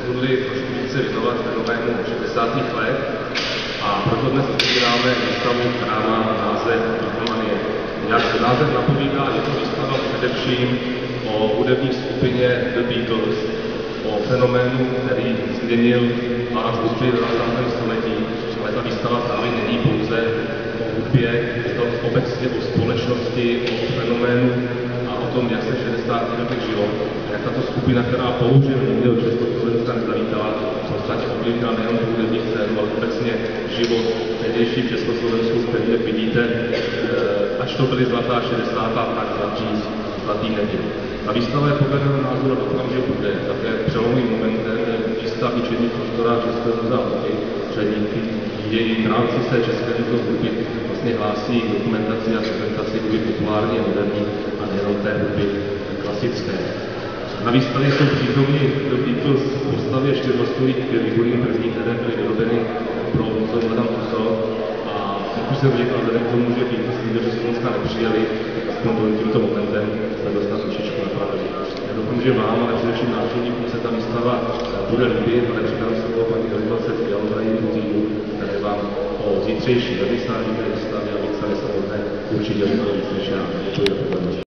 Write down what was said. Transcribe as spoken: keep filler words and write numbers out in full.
rozhodli trošku více věnovat fenoménu šedesátých let a proto dnes otvíráme výstavu, která má název Beatlemanie. Jak název napovídá, je to výstava především o hudební skupině The Beatles, o fenoménu, který změnil náš hudby v dvacátém století, ale ta výstava právě není pouze o hudbě, je to obecně o společnosti, o fenoménu a o tom, jak se v šedesátých letech žilo, jak tato skupina, která bohužel nikdy do Československa nezavítala, v podstatě ovlivnila nejen hudební scénu, ale obecně život tehdejší v Československu, který, jak vidíte, až to byly zlatá šedesátá, tak zlatý, zlatý neděl. Ta výstava je podle mého názoru, doufám, že bude také přelomovým momentem, výstav učení prostora Českého muzea hudby, že díky její práci se České muzea hudby vlastně hlásí k dokumentaci a prezentaci hudby populární a moderní a nejenom té hudby klasické. Na výstavě jsou přítomní do Beatles v postavě čtyřvrstvových figurní první, které byly vyrobeny pro muzeum Madame Tussauds. A jak už jsem říkal, vzhledem k tomu, že Beatles nikdo do Slovenska nepřijeli, aspoň tímto momentem jsme dostat trošičku napravili. Já doufám, že vám, ale především návštěvníkům se ta výstava bude líbit, ale předám slovo paní ředitelce Fialové a týmu, které vám o zítřejší vernisáži té výstavy a výstavě samotné určitě řekl víc než já. Děkuji za pozornost.